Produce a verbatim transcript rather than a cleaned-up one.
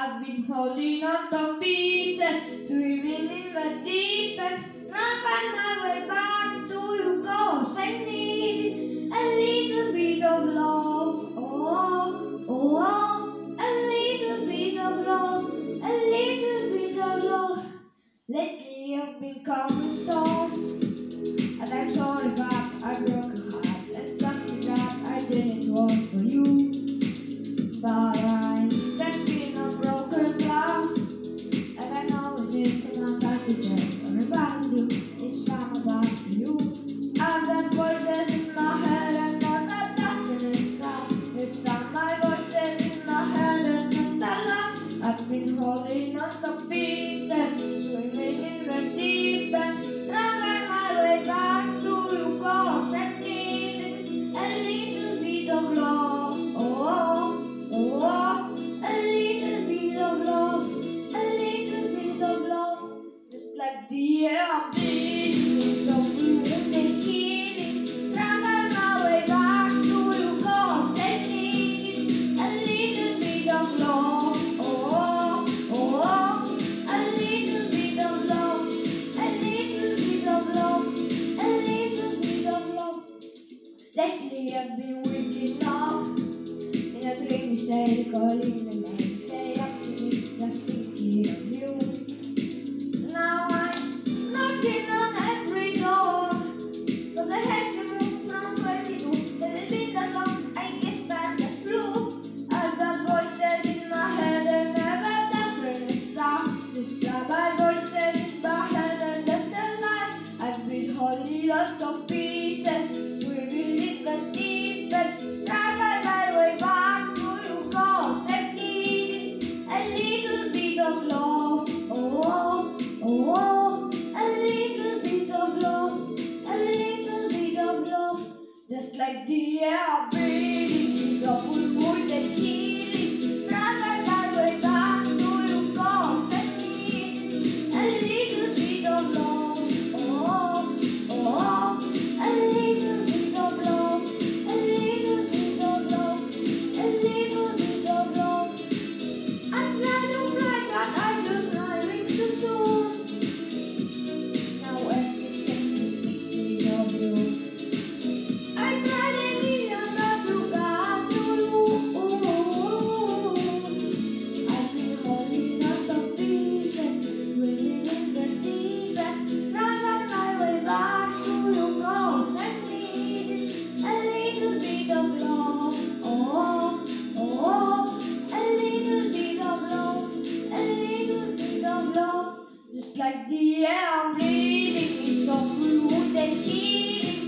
I've been holding on to pieces, swimming in the deep end, trying to find my way back to you, 'cause I need a little bit of love. Oh, oh, oh, a little bit of love, a little bit of love. Lately I've been counting stars, and I'm sorry that I broke a heart and something that I didn't want for you. But I'm stepping on broken glass, and I know it's in my packages and remind you it's time about you. I've got voices in my head and not that darkness now. It's time my voices in my head and not that light. I've been holding on to pieces, swimming in the deep end, trying my way back to you, 'cause I need a little bit of love. Oh, oh, oh, a little bit of love, a little bit of love. Just like the air I'm breathing, so fluid and healing. Travel my way back to you, 'cause I need a little bit of love. Oh, oh, oh, a little bit of love, a little bit of love, a little bit of love. Lately I've been waking up in a dreamy state, calling the name. Stay up to me, just thinking of you. Now I'm knocking on every door, 'cause I had to move from twenty-two. Has it been that long? I guess time just flew. I've got voices in my head and never that bring a sound. These are my voices in my head and that's the lie. I've been holding on to pieces, swimming in the deep end, travel my way back to you, 'cause I need a little bit of love. Oh, oh, oh, a little bit of love, a little bit of love. Just like the air I'm breathing, is a full mood and healing. Travel my way back to you, 'cause I need a little bit of love. Oh, oh, oh, a little bit of love, a little bit of love, a little bit of love. I tried to fly, but I just running too soon. Now everything is thinking of you. I tried a million, but you got to lose. I've been holding on to pieces, swimming in the deep end, trying my way back to you, 'cause I need a little bit of love. Oh, oh, oh, a little bit of love, a little bit of love. Just like the air I'm breathing, is so fluid and healing.